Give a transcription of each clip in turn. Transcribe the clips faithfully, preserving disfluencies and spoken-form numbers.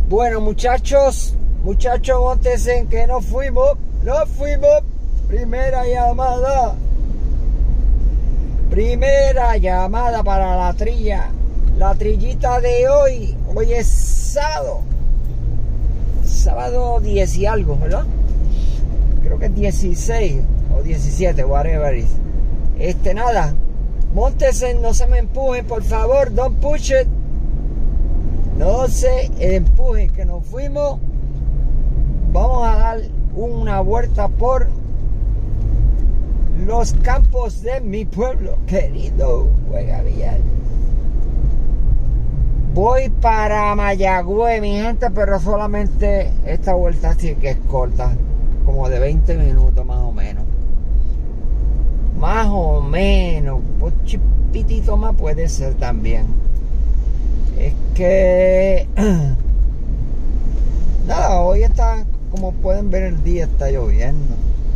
Bueno, muchachos, muchachos, móntense que nos fuimos, nos fuimos. Primera llamada. Primera llamada para la trilla. La trillita de hoy. Hoy es sábado. Sábado diez y algo, ¿verdad? Creo que es dieciséis o diecisiete, whatever it is. Este, nada. Móntense, no se me empujen, por favor. Don't push it. No se empujen, que nos fuimos. Vamos a dar una vuelta por los campos de mi pueblo querido. Juega Villar. Voy para Mayagüez, mi gente, pero solamente esta vuelta sí que es corta, como de veinte minutos más o menos. Más o menos, un chipitito más puede ser también. Es que nada, hoy está, como pueden ver, el día está lloviendo.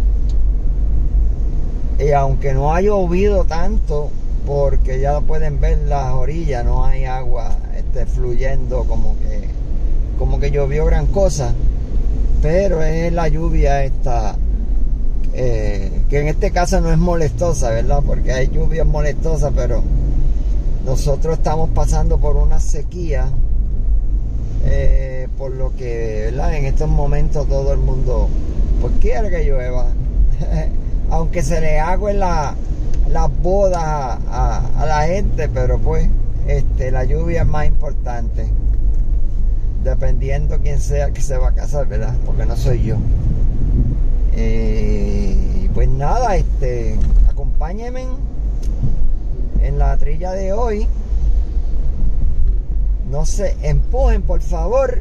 Y aunque no ha llovido tanto, porque ya pueden ver las orillas, no hay agua este, fluyendo como que como que llovió gran cosa, pero es la lluvia esta eh, que en este caso no es molestosa, ¿verdad? Porque hay lluvias molestosas, pero nosotros estamos pasando por una sequía, eh, por lo que, ¿verdad? En estos momentos todo el mundo pues quiere que llueva, aunque se le haga la las bodas a, a, a la gente, pero pues este, la lluvia es más importante, dependiendo quién sea que se va a casar, ¿verdad? Porque no soy yo. Eh, pues nada, este, acompáñenme en la trilla de hoy. No se empujen, por favor.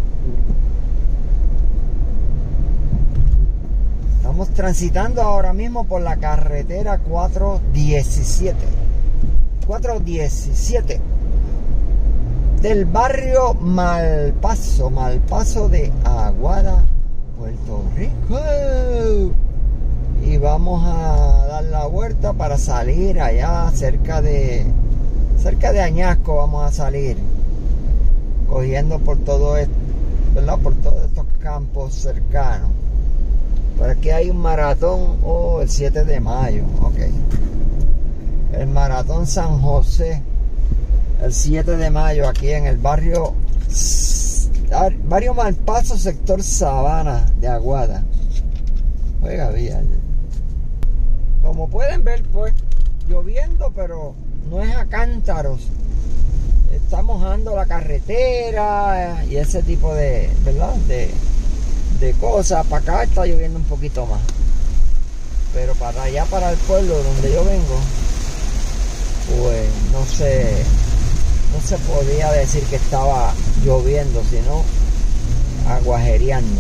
Estamos transitando ahora mismo por la carretera cuatro diecisiete. cuatro diecisiete. Del barrio Malpaso, Malpaso de Aguada, Puerto Rico. Y vamos a dar la vuelta para salir allá cerca de cerca de Añasco. Vamos a salir cogiendo por todo esto, ¿verdad? Por todos estos campos cercanos. Por aquí hay un maratón, oh, el siete de mayo, ok. El maratón San José, el siete de mayo, aquí en el barrio, barrio Malpaso, sector Sabana de Aguada. Oiga, bien. Como pueden ver, pues, lloviendo, pero no es a cántaros. Está mojando la carretera y ese tipo de, ¿verdad? De... de cosas. Para acá está lloviendo un poquito más, pero para allá, para el pueblo donde yo vengo, pues no se no se podía decir que estaba lloviendo, sino aguajereando.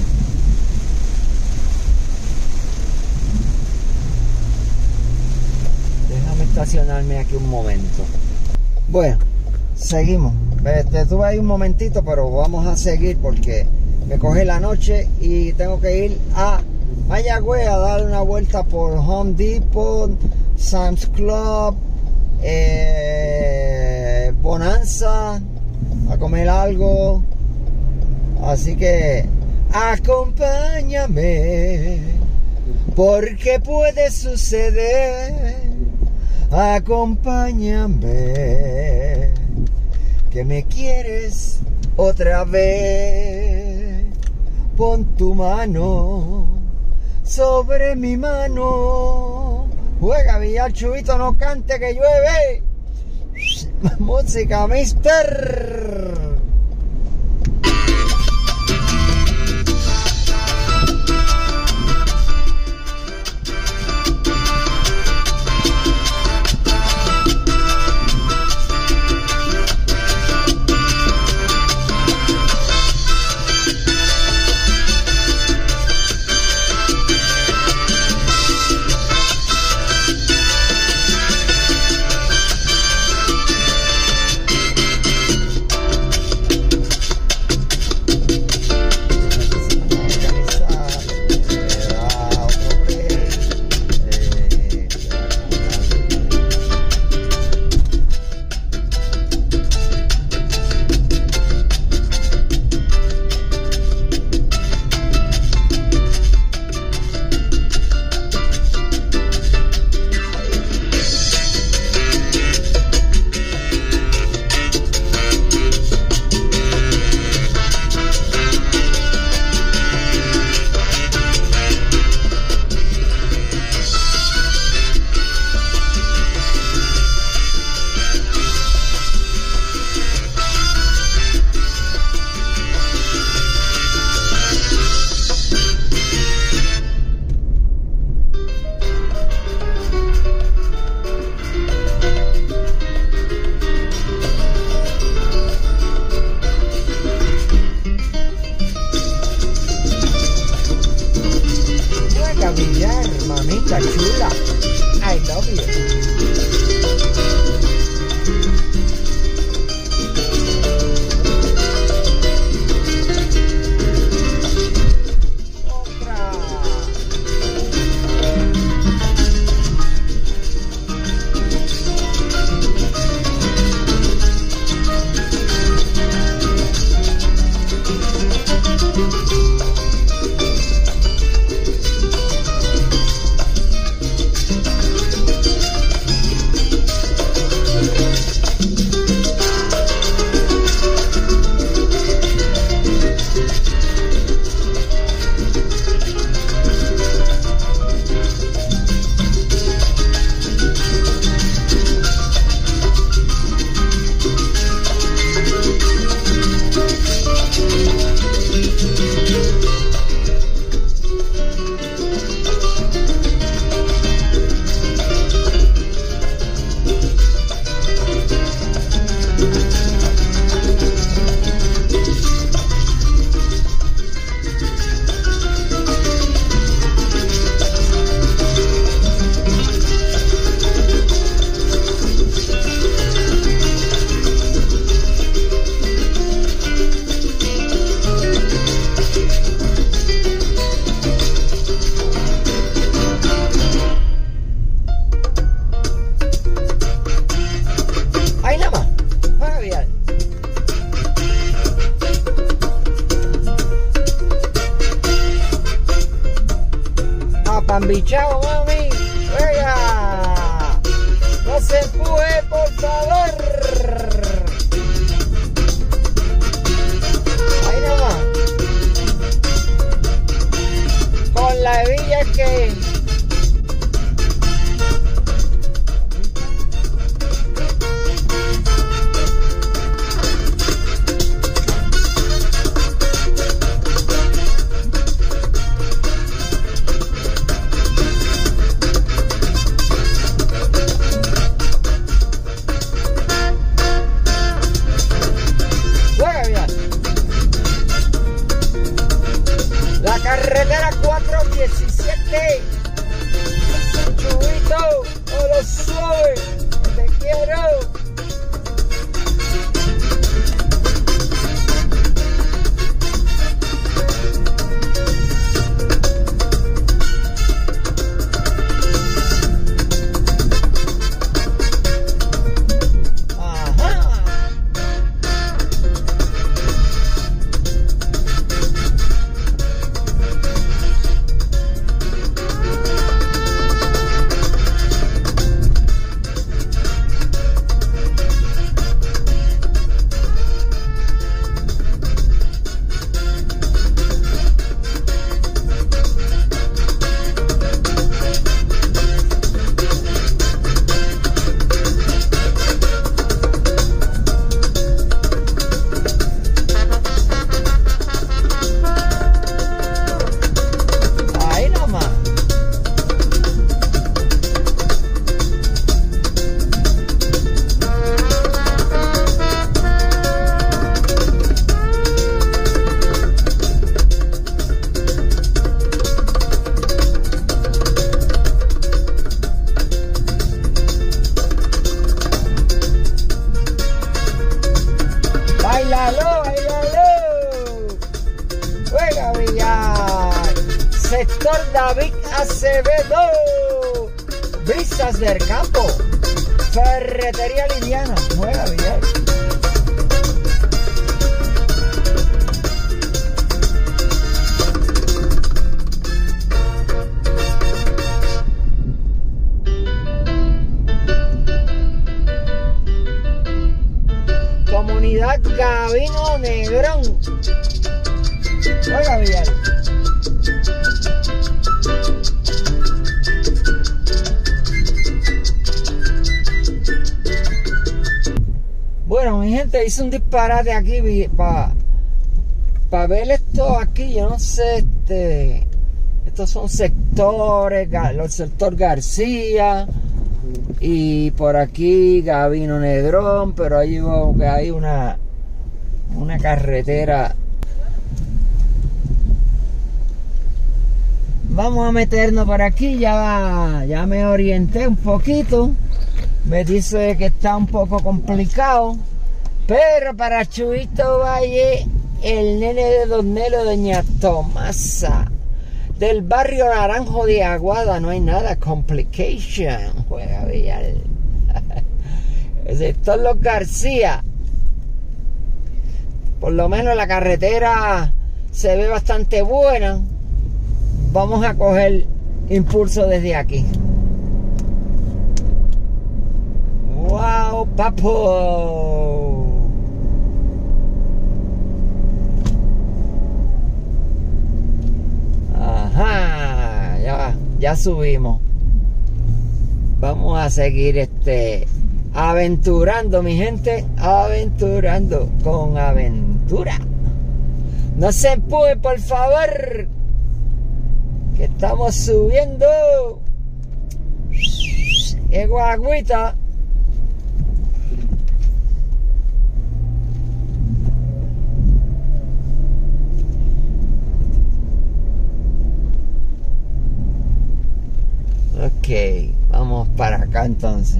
Déjame estacionarme aquí un momento. Bueno, seguimos. Este, estuve ahí un momentito, pero vamos a seguir porque me coge la noche y tengo que ir a Mayagüez a dar una vuelta por Home Depot, Sam's Club, eh, Bonanza, a comer algo. Así que acompáñame, porque puede suceder. Acompáñame, que me quieres otra vez. Pon tu mano sobre mi mano. Juega Villar, Chubito, no cante que llueve. Música, mister. embichado, mami. Venga. No se empuje, por favor. Ahí nomás. Con la hebilla que... Carretera cuatro diecisiete. Chubito, o lo suave, te quiero. Sector David Acevedo, Brisas del Campo, Ferretería Liliana, Juega Villar. Comunidad Gabino Negrón, Juega Villar. Bueno, mi gente, hice un disparate aquí para pa ver esto aquí. Yo no sé, este, estos son sectores, el sector García y por aquí Gabino Negrón, pero ahí veo que hay una, una carretera. Vamos a meternos por aquí, ya, ya me orienté un poquito. Me dice que está un poco complicado, pero para Chubito Valle, el nene de Don Nelo, doña Tomasa, del barrio Naranjo de Aguada, no hay nada, complication, Juega Villar. El sector Los García, por lo menos la carretera se ve bastante buena. Vamos a coger impulso desde aquí. ¡Wow, papo! Ajá, ya, ya subimos. Vamos a seguir este aventurando, mi gente, aventurando con aventura. No se empuje, por favor, que estamos subiendo. ¡Qué guaguita! Ok, vamos para acá entonces.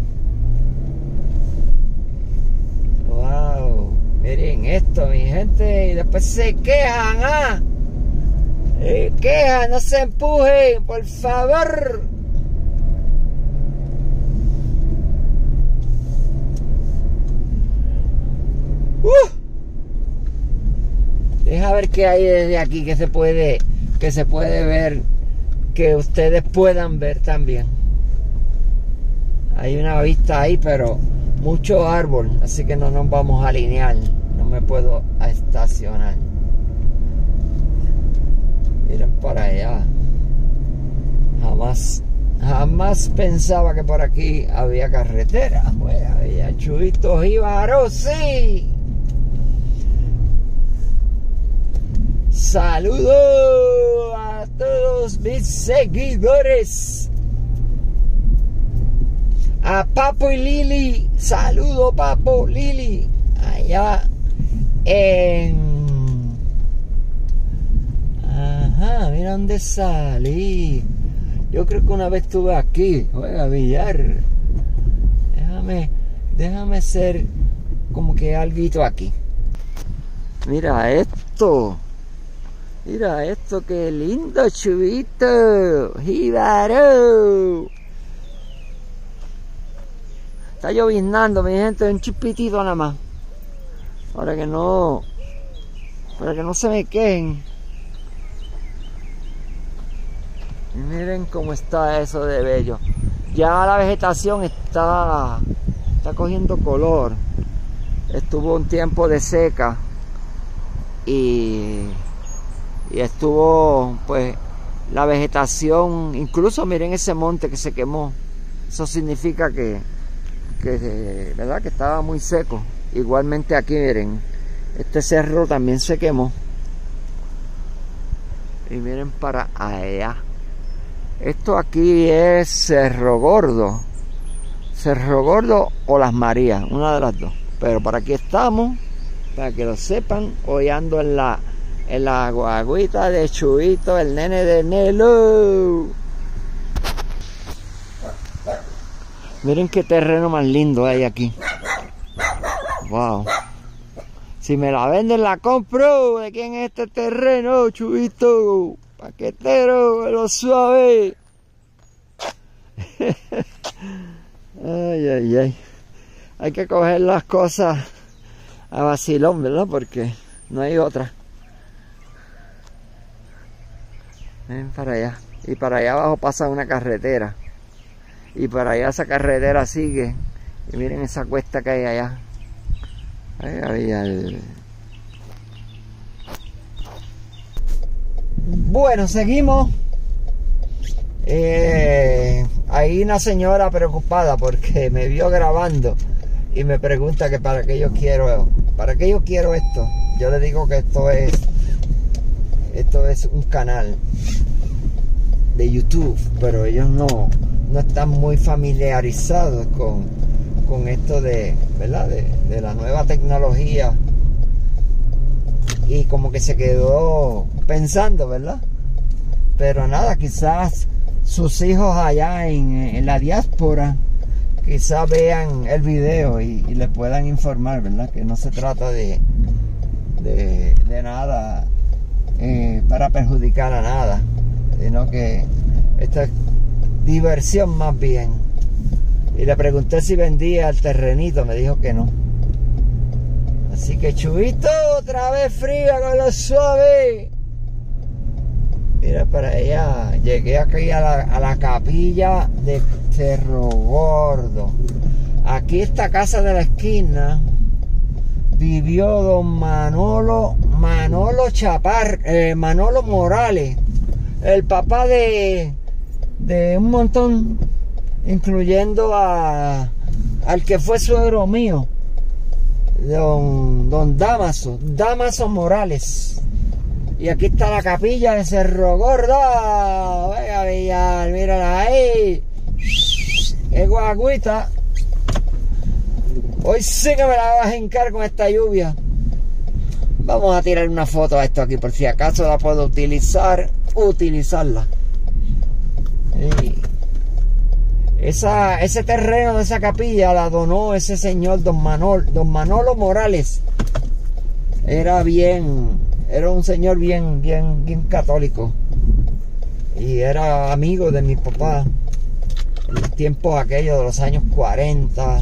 Wow, miren esto, mi gente, y después se quejan, ¿ah? Se quejan, no se empujen, por favor. Uh. Deja ver qué hay desde aquí que se puede, que se puede ver que ustedes puedan ver también. Hay una vista ahí, pero mucho árbol, así que no nos vamos a alinear. No me puedo estacionar. Miren para allá. Jamás, jamás pensaba que por aquí había carretera. Pues había Chuito Jíbaro, sí. Saludos a todos mis seguidores. A Papo y Lili. Saludos, Papo, Lili. Allá en... Ajá, mira dónde salí. Yo creo que una vez estuve aquí. Oiga, Villar. Déjame, déjame ser como que alguito aquí. Mira esto. Mira esto, qué lindo, Chubito Jíbaro. Está lloviznando, mi gente, un chipitito nada más. Para que no, para que no se me queden. Y miren cómo está eso de bello. Ya la vegetación está, está cogiendo color. Estuvo un tiempo de seca y, y estuvo pues la vegetación. Incluso miren ese monte que se quemó. Eso significa que, que, ¿verdad? Que estaba muy seco. Igualmente aquí miren, este cerro también se quemó. Y miren para allá. Esto aquí es Cerro Gordo. Cerro Gordo o Las Marías, una de las dos. Pero por aquí estamos, para que lo sepan, hoy ando en la, en la guaguita de Chubito, el nene de Nelo. Miren qué terreno más lindo hay aquí. Wow. Si me la venden, la compro. ¿De quién es este terreno, Chubito? Paquetero, lo suave. Ay, ay, ay. Hay que coger las cosas a vacilón, ¿verdad? Porque no hay otra. Ven para allá. Y para allá abajo pasa una carretera. Y para allá esa carretera sigue. Y miren esa cuesta que hay allá. Ahí había el... Bueno, seguimos. Eh, hay una señora preocupada porque me vio grabando y me pregunta que para qué yo quiero, para qué yo quiero esto. Yo le digo que esto es, esto es un canal de YouTube, pero ellos no, no están muy familiarizados con, con esto de, ¿verdad? De, de la nueva tecnología. Y como que se quedó pensando, ¿verdad? Pero nada, quizás sus hijos allá en, en la diáspora quizás vean el video y, y les puedan informar, ¿verdad? Que no se trata de, de, de nada eh, para perjudicar a nada, sino que esta es diversión más bien. Y le pregunté si vendía el terrenito, me dijo que no. Así que Chubito, otra vez fría con lo suave. Mira para allá. Llegué aquí a la, a la capilla de Cerro Gordo. Aquí esta casa de la esquina vivió don Manolo, Manolo Chapar, eh, Manolo Morales, el papá de, de un montón, incluyendo a, al que fue suegro mío. Don, don Damaso, Damaso Morales. Y aquí está la capilla de Cerro Gordo. Venga, Villar, mírala ahí. Qué guaguita. Hoy sí que me la vas a hincar con esta lluvia. Vamos a tirar una foto a esto aquí, por si acaso la puedo utilizar, utilizarla. Sí. Esa, ese terreno de esa capilla la donó ese señor don Manolo, don Manolo Morales. Era bien, era un señor bien, bien, bien católico. Y era amigo de mi papá. En los tiempos aquellos de los años cuarenta.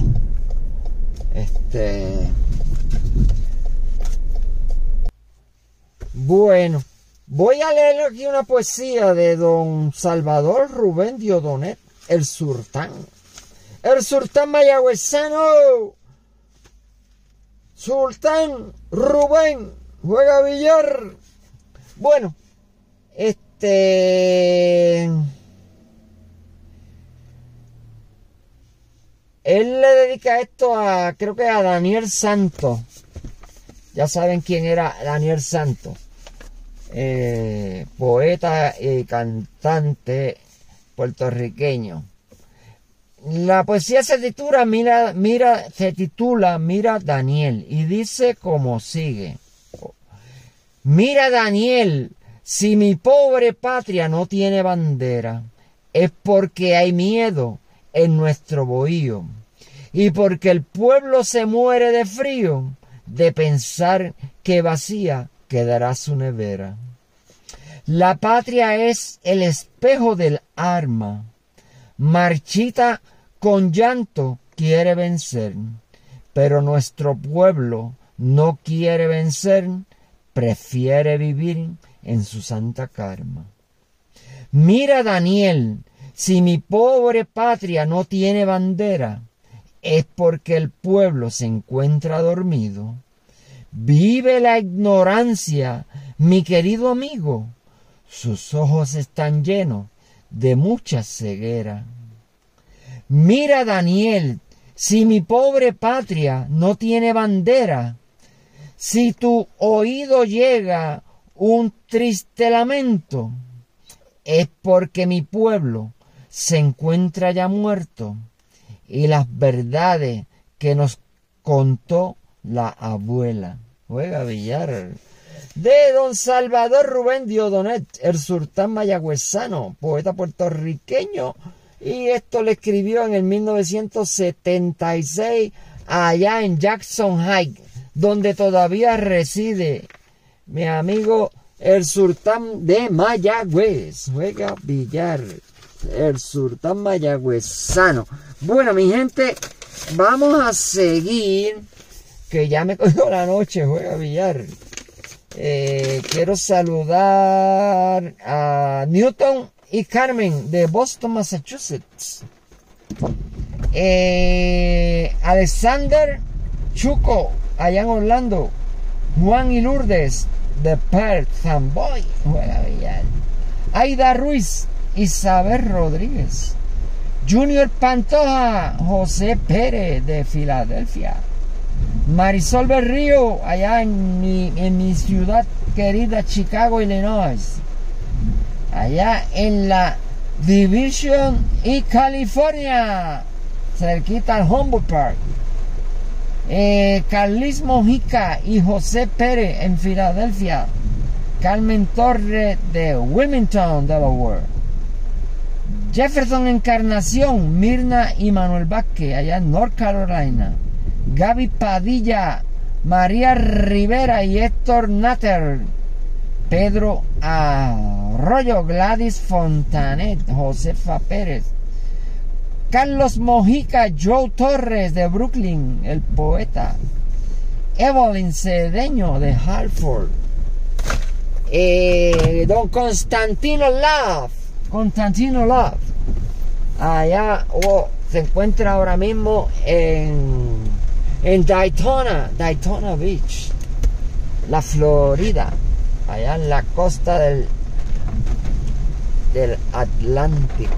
Este. Bueno, Voy a leer aquí una poesía de don Salvador Rubén Diodonet, el Sultán. El Sultán mayagüezano. Sultán Rubén juega billar. Bueno, este... él le dedica esto a, creo que a Daniel Santos. Ya saben quién era Daniel Santos. Eh, poeta y cantante puertorriqueño. La poesía se titula Mira, mira, se titula Mira Daniel y dice como sigue. Mira Daniel, si mi pobre patria no tiene bandera, es porque hay miedo en nuestro bohío y porque el pueblo se muere de frío de pensar que vacía quedará su nevera. La patria es el espejo del arma, marchita con llanto quiere vencer, pero nuestro pueblo no quiere vencer, prefiere vivir en su santa karma. Mira Daniel, si mi pobre patria no tiene bandera, es porque el pueblo se encuentra dormido. Vive la ignorancia, mi querido amigo, sus ojos están llenos de mucha ceguera. Mira Daniel, si mi pobre patria no tiene bandera, si tu oído llega un triste lamento, es porque mi pueblo se encuentra ya muerto y las verdades que nos contó la abuela. Juega billar. De don Salvador Rubén Diodonet, el Sultán mayagüezano, poeta puertorriqueño, y esto le escribió en el mil novecientos setenta y seis allá en Jackson Heights, donde todavía reside mi amigo el Sultán de Mayagüez. Juega billar, el Sultán mayagüezano. Bueno, mi gente, vamos a seguir, que ya me cogió la noche. Juega billar. Eh, quiero saludar a Newton y Carmen de Boston, Massachusetts. Eh, Alexander Chuco, allá en Orlando. Juan y Lourdes de Perth, Zamboy. Juega billar. Aida Ruiz, Isabel Rodríguez. Junior Pantoja, José Pérez de Filadelfia. Marisol Berrío, allá en mi, en mi ciudad querida Chicago, Illinois. Allá en la Division y California, cerquita al Humboldt Park. Eh, Carlis Mojica y José Pérez en Filadelfia. Carmen Torres de Wilmington, Delaware. Jefferson Encarnación, Mirna y Manuel Vázquez, allá en North Carolina. Gaby Padilla, María Rivera y Héctor Natter. Pedro Arroyo, Gladys Fontanet, Josefa Pérez. Carlos Mojica, Joe Torres de Brooklyn, el poeta. Evelyn Cedeño de Hartford. Eh, don Constantino Love, Constantino Love, allá oh, se encuentra ahora mismo en, en Daytona, Daytona Beach, la Florida, allá en la costa del, del Atlántico.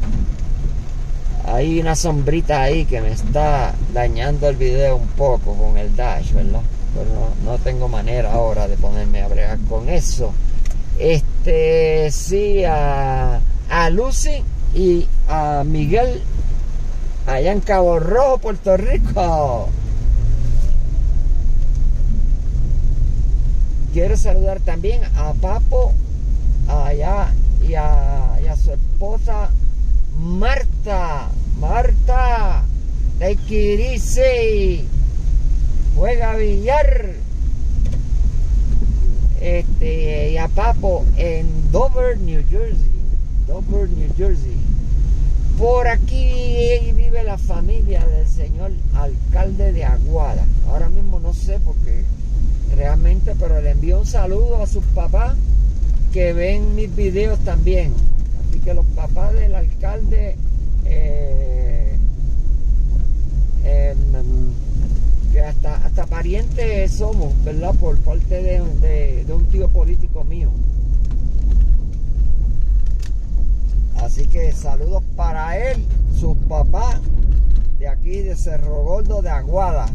Hay una sombrita ahí que me está dañando el video un poco con el dash, ¿verdad? Pero no, no tengo manera ahora de ponerme a bregar con eso. Este, sí, a, a Lucy y a Miguel allá en Cabo Rojo, Puerto Rico. Quiero saludar también a Papo allá y a, y a su esposa Marta, Marta, take it easy, juega billar. Este, y a Papo en Dover, New Jersey, Dover, New Jersey. Por aquí vive la familia del señor alcalde de Aguada. Ahora mismo no sé porque realmente, pero le envío un saludo a sus papás que ven mis videos también. Así que los papás del alcalde, eh, eh, que hasta, hasta parientes somos, ¿verdad? Por parte de, de, de un tío político mío. Así que saludos para él, sus papás, de aquí de Cerro Gordo de Aguada.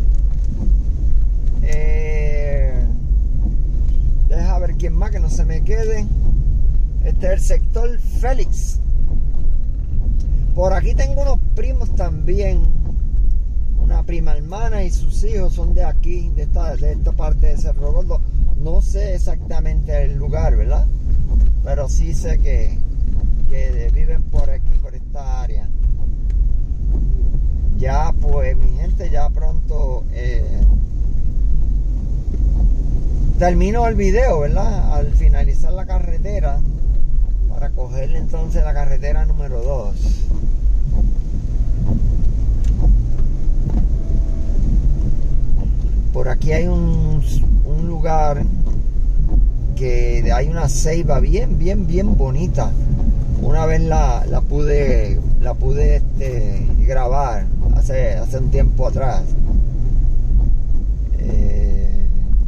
Eh, deja ver quién más que no se me quede. Este es el sector Félix. Por aquí tengo unos primos también. Una prima hermana y sus hijos son de aquí, de esta, de esta parte de Cerro Gordo. No sé exactamente el lugar, ¿verdad? Pero sí sé que, que viven por aquí, por esta área. Ya pues mi gente, ya pronto eh, termino el video, ¿verdad? Al finalizar la carretera, para cogerle entonces la carretera número dos. Por aquí hay un, un lugar que hay una ceiba bien, bien, bien bonita. Una vez la, la pude, la pude este, grabar hace, hace un tiempo atrás. Eh,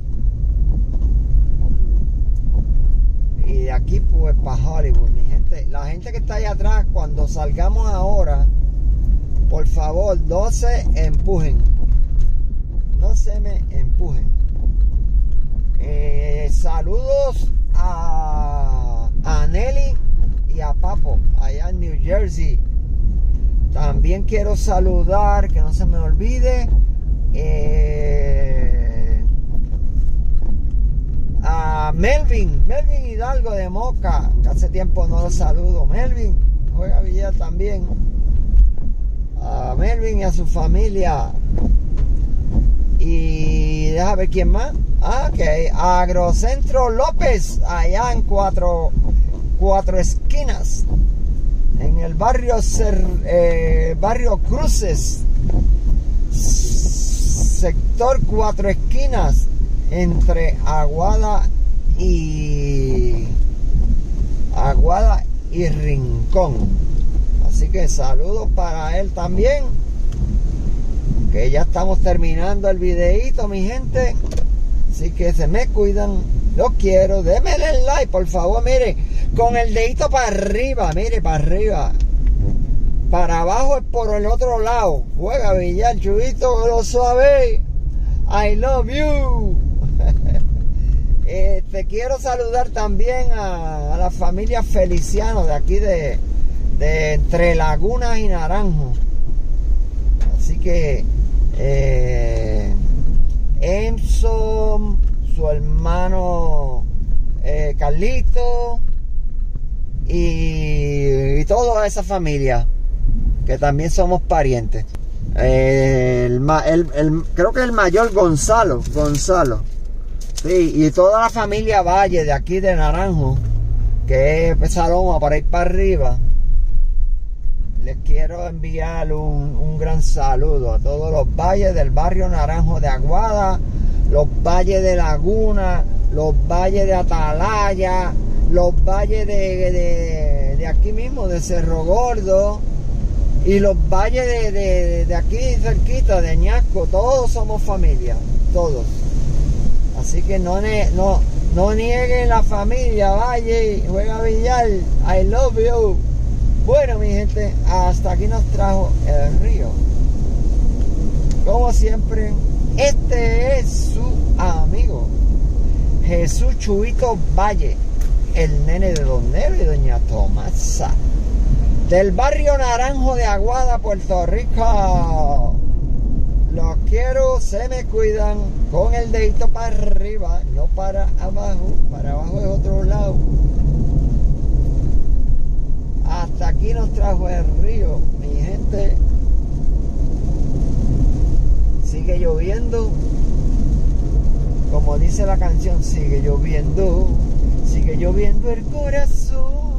y de aquí pues para Hollywood, mi gente. La gente que está ahí atrás, cuando salgamos ahora, por favor, no se empujen. No se me empujen. Eh, saludos a, a Nelly y a Papo allá en New Jersey. También quiero saludar, que no se me olvide, eh, a Melvin, Melvin Hidalgo de Moca, que hace tiempo no lo saludo. Melvin juega billar también. A Melvin y a su familia. Y déjame ver quién más. Ah, ok. Agrocentro López, allá en cuatro, cuatro esquinas. En el barrio, Cer, eh, barrio Cruces. Sector Cuatro Esquinas. Entre Aguada y Aguada y Rincón. Así que saludos para él también. Que ya estamos terminando el videito, mi gente. Así que se me cuidan. Los quiero. Démenle el like, por favor. Mire, con el dedito para arriba. Mire, para arriba. Para abajo es por el otro lado. Juega billar, chubito, lo suave. I love you. eh, te quiero saludar también a, a la familia Feliciano de aquí de, de Entre Lagunas y Naranjo. Así que eh, Enzo, su hermano eh, Carlito y, y toda esa familia que también somos parientes. Eh, el, el, el, creo que el mayor Gonzalo, Gonzalo, sí, y toda la familia Valle de aquí de Naranjo, que es Saloma para ir para arriba. Les quiero enviar un, un gran saludo a todos los valles del barrio Naranjo de Aguada, los valles de Laguna, los valles de Atalaya, los valles de, de, de aquí mismo, de Cerro Gordo, y los valles de, de, de aquí cerquita, de Ñasco. Todos somos familia, todos. Así que no, no, no nieguen la familia, Valle, juega billar, I love you. Bueno, mi gente, hasta aquí nos trajo el río. Como siempre, este es su amigo Jesús Chubito Valle, el nene de Don Nero y Doña Tomasa, del barrio Naranjo de Aguada, Puerto Rico. Los quiero, se me cuidan, con el dedito para arriba, no para abajo. Para abajo es otro lado. Hasta aquí nos trajo el río, mi gente. Sigue lloviendo. Como dice la canción, sigue lloviendo. Sigue lloviendo el corazón.